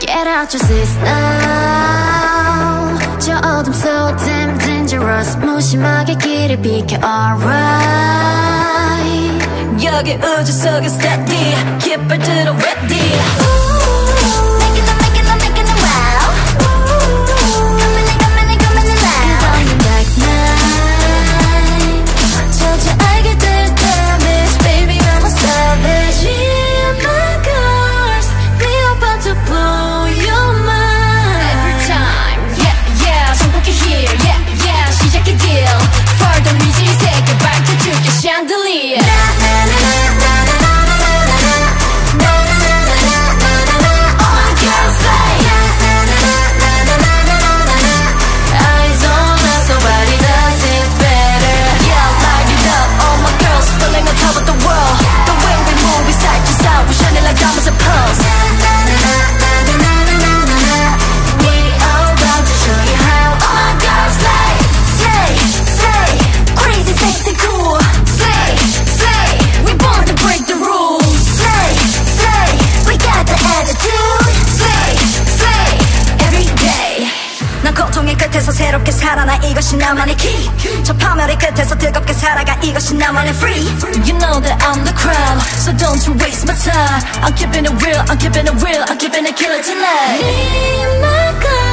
Get out your seats now. 저 어둠 so damn dangerous. 무심하게 길을 비켜 alright. 여기 우주 속에 steady. 깃발 들어 ready. Making it wow. Coming in loud. Burning like night. 저저 알게 될 damage. Baby I'm a savage. Me and my girls, we about to blow your mind. Every time, yeah, 성공해 here, yeah, 시작해 deal. Further 미지 세계 밝혀줄게 chandelier. 끝에서 새롭게 살아나 이것이 나만의 key. 저 파멸의 끝에서 뜨겁게 살아가 이것이 나만의 free. You know that I'm the crown, so don't you waste my time. I'm keeping it real, I'm keeping it real, I'm keeping it killer tonight. Me and my girl.